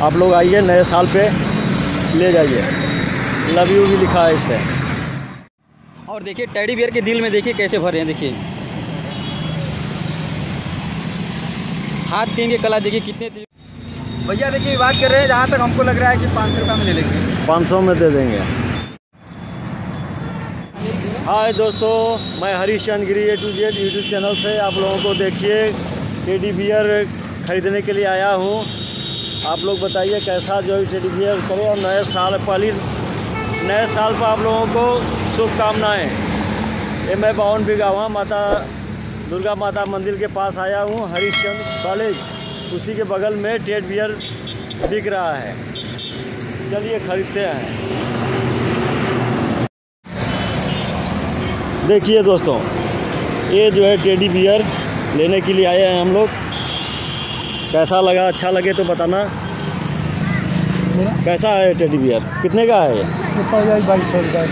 आप लोग आइए, नए साल पे ले जाइए। लव यू भी लिखा है इस पर। और देखिए टेडी बियर के दिल में देखिए कैसे भरे हैं, देखिए हाथ देंगे कला, देखिए कितने भैया देखिए बात कर रहे हैं, जहाँ तक हमको लग रहा है कि 500 रुपये में ले लेंगे। 500 में दे देंगे। हाय दोस्तों, मैं Harish Chand Giri A to Z YouTube channel से आप लोगों को देखिए टेडी बियर ख़रीदने के लिए आया हूँ। आप लोग बताइए कैसा जो है टेडी बियर करें, और नए साल पर आप लोगों को शुभकामनाएँ। ये मैं 52 बिगावा माता दुर्गा माता मंदिर के पास आया हूँ, हरिश्चंद्र कॉलेज, उसी के बगल में टेडी बियर बिक रहा है। चलिए खरीदते हैं। देखिए दोस्तों, ये जो है टेडी बियर लेने के लिए आए हैं हम लोग। कैसा लगा, अच्छा लगे तो बताना। कैसा है टेडी बियर, कितने का है ये? 2200 रुपये।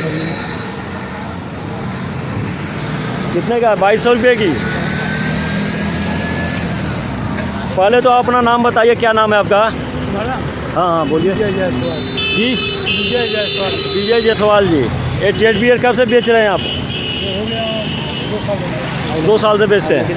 कितने का? 2200 रुपये की। पहले तो अपना नाम बताइए, क्या नाम है आपका? हाँ बोलिए जी। विजय जायसवाल जी। ये टेडी बियर कब से बेच रहे हैं आप? 2 साल से बेचते हैं।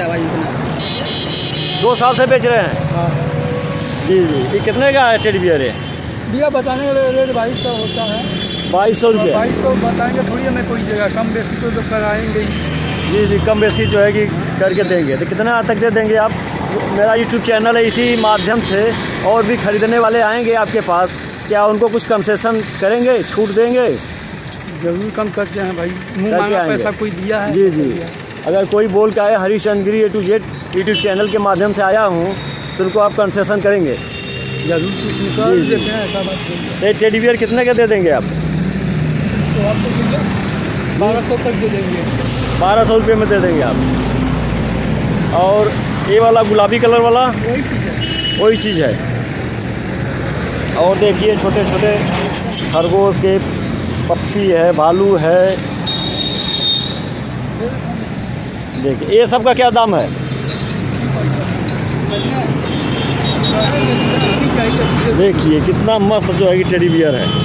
2 साल से बेच रहे हैं जी। ये कितने का है टेडी बियर? भैया बताने वाले रेट 2200 होता है। 2200 रुपये। 2200 बताएंगे थोड़ी, हमें कोई जगह कम बेसी तो कराएंगे जी। कम बेसी जो है कि करके देंगे। तो कितना तक दे देंगे आप? मेरा यूट्यूब चैनल है, इसी माध्यम से और भी ख़रीदने वाले आएंगे आपके पास, क्या उनको कुछ कंसेशन करेंगे, छूट देंगे? जरूर कम करते हैं भाई, मुँह मांगा पैसा कोई दिया है। जी। अगर कोई बोल के आए Harish Chand Giri A to Z YouTube channel के माध्यम से आया हूँ, तो उनको आप कंसेशन करेंगे? जरूर कुछ निकाल देते हैं, ऐसा बात नहीं है। ये टेडी बियर कितने के दे देंगे आप? तो आपको 1200 तक दे देंगे। 1200 रुपये में दे देंगे आप। और ये वाला गुलाबी कलर वाला वही चीज़ है। और देखिए छोटे छोटे खरगोश के पप्पी है, भालू है। देखिए ये सब का क्या दाम है? देखिए कितना मस्त जो है कि टेडी बियर है।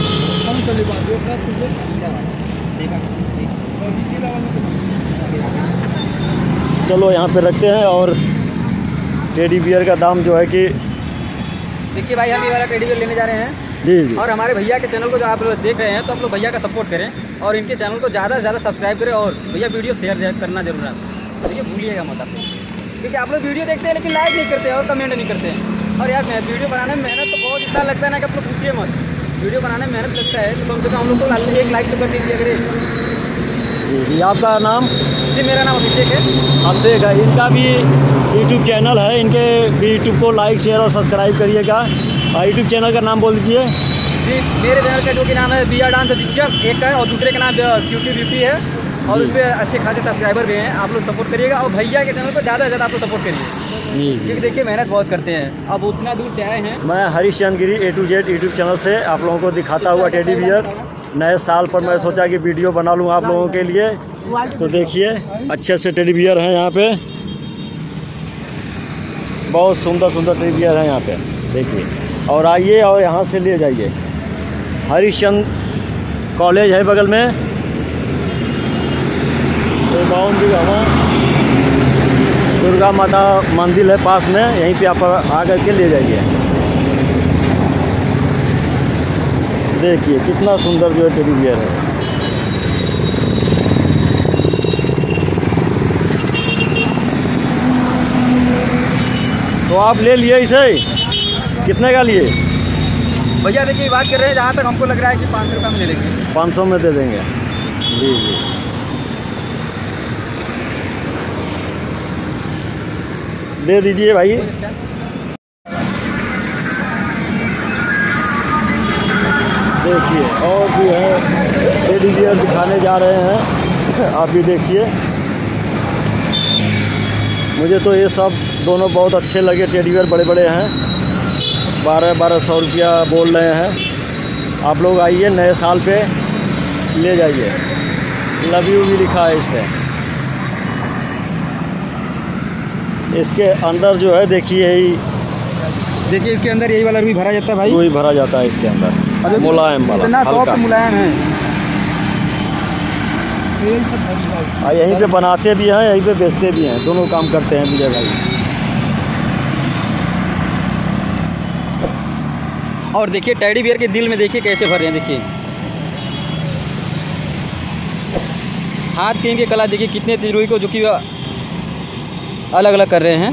चलो यहाँ पे रखते हैं। और टेडी बियर का दाम जो है कि देखिए भाई, हम ये वाला टेडी बियर लेने जा रहे हैं जी। और हमारे भैया के चैनल को जो आप लोग देख रहे हैं, तो आप लोग भैया का सपोर्ट करें और इनके चैनल को ज़्यादा से ज़्यादा सब्सक्राइब करें। और भैया वीडियो शेयर करना जरूर है, देखिए भूलिएगा मत आप, क्योंकि आप लोग वीडियो देखते हैं लेकिन लाइक नहीं करते और कमेंट नहीं करते हैं। और यार वीडियो बनाने में मेहनत तो बहुत इतना लगता है ना कि आप लोग पूछिए मत। वीडियो बनाने में मेहनत लगता है, तो कम से कम हम लोग को 1 लाइक तो कर दीजिए अगर। जी। आपका नाम? जी मेरा नाम अभिषेक है। अभिषेक है। इनका भी यूट्यूब चैनल है, इनके भी यूट्यूब को लाइक शेयर और सब्सक्राइब करिएगा। यूट्यूब चैनल का नाम बोल दीजिए। जी मेरे चैनल का जो कि नाम है बियर डांस ऑफिशियल एक है, और दूसरे का नाम क्यूटी ब्यूटी है, और उस पर अच्छे खासे सब्सक्राइबर भी हैं। आप लोग सपोर्ट करिएगा और भैया के चैनल को ज़्यादा से ज़्यादा आप लोग सपोर्ट करिए, क्योंकि देखिए मेहनत बहुत करते हैं। अब उतना दूर से आए हैं। मैं Harish Chand Giri A to Z YouTube channel से आप लोगों को दिखाता हुआ टेडी बियर। नए साल पर मैं सोचा कि वीडियो बना लूँ आप लोगों के लिए। तो देखिए अच्छे से टेडी बियर हैं यहाँ पे, बहुत सुंदर सुंदर टेडी बियर हैं यहाँ पे, देखिए। और आइए और यहाँ से ले जाइए। हरीश चंद कॉलेज है बगल में, 52 बिगावा दुर्गा माता मंदिर है पास में, यहीं पे आप आकर के ले जाइए। देखिए कितना सुंदर जो है टेडी बियर है। तो आप ले लिए इसे? कितने का लिए? भैया देखिए बात कर रहे हैं, जहाँ तक हमको लग रहा है कि 500 रुपये में ले लेंगे। 500 में दे देंगे। जी। दे दीजिए भाई। देखिए और भी है टेडी बियर दिखाने जा रहे हैं, आप भी देखिए। मुझे तो ये सब दोनों बहुत अच्छे लगे। टेडी बियर बड़े बड़े हैं, 1200 रुपया बोल रहे हैं। आप लोग आइए, नए साल पे ले जाइए। लव यू भी लिखा है इस पर। इसके अंदर जो है देखिए देखिए इसके अंदर यही वाला रुई भरा जाता है भाई, रुई भरा जाता है इसके अंदर, मुलायम वाला, इतना सॉफ्ट हल्का। मुलायम है। यही सब है भाई। यहीं पे बनाते भी हैं, यहीं पे बेचते भी हैं, दोनों काम करते हैं विजय भाई। और देखिए टेडी बियर के दिल में देखिए कैसे भर रहे हैं, देखिए हाथ की इनकी कला देखिए, कितने तेज रुई को जो कि अलग अलग कर रहे हैं।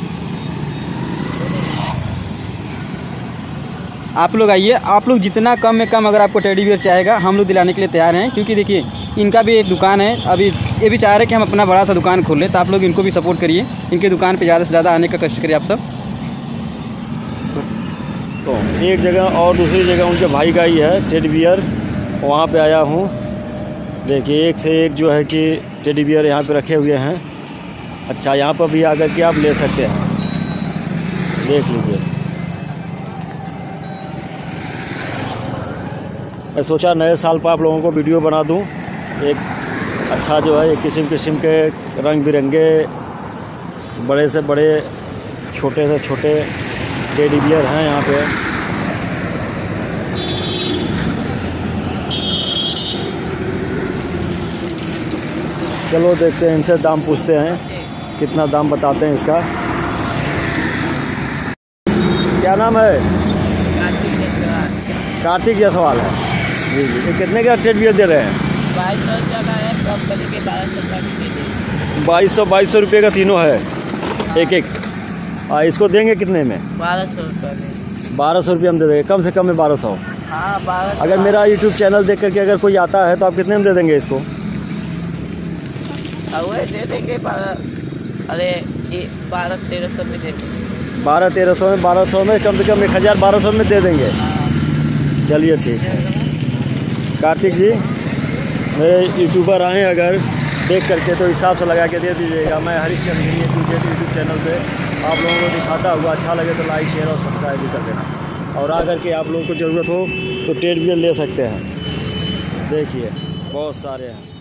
आप लोग आइए, आप लोग जितना कम में कम अगर आपको टेडी बियर चाहेगा हम लोग दिलाने के लिए तैयार हैं, क्योंकि देखिए इनका भी एक दुकान है। अभी ये भी चाह रहे हैं कि हम अपना बड़ा सा दुकान खोल लें, तो आप लोग इनको भी सपोर्ट करिए, इनकी दुकान पे ज़्यादा से ज़्यादा आने का कष्ट करिए आप सब। तो एक जगह और दूसरी जगह उनके भाई का ही है टेडी बियर, वहाँ पे आया हूँ। देखिए एक से एक जो है कि टेडी बियर यहाँ पे रखे हुए हैं। अच्छा, यहाँ पर भी आकर के आप ले सकते हैं, देख लीजिए। मैं सोचा नए साल पर आप लोगों को वीडियो बना दूं। एक अच्छा जो है, एक किस्म किस्म के रंग बिरंगे, बड़े से बड़े, छोटे से छोटे टेडी बियर हैं यहाँ पे। चलो देखते हैं, इनसे दाम पूछते हैं, कितना दाम बताते हैं इसका। क्या नाम है? कार्तिक जायसवाल है जी जी। ये कितने का टेडी बियर दे रहे हैं? 2200 का है, कंपनी के 1200 का भी दे देंगे। 2200 रुपये का तीनों है, एक एक। इसको देंगे कितने में? 1200 रुपये में। 1200 रुपये हम दे देंगे, कम से कम में 1200। हाँ 1200। अगर मेरा यूट्यूब चैनल देख करके अगर कोई आता है तो आप कितने में दे देंगे इसको? वही दे देंगे 12, अरे 1200-1300 में दे देंगे। 1200-1300 में, 1200 में कम से कम 1000-1200 में दे देंगे। चलिए ठीक है। कार्तिक जी मेरे यूट्यूबर आए अगर देख करके तो हिसाब से लगा के दे दीजिएगा। मैं हरीशचंद्र गिरी यूट्यूब चैनल पे आप लोगों को दिखाता हुआ, अच्छा लगे तो लाइक शेयर और सब्सक्राइब भी कर देना। और आकर के आप लोगों को ज़रूरत हो तो टेडी बियर ले सकते हैं। देखिए बहुत सारे हैं।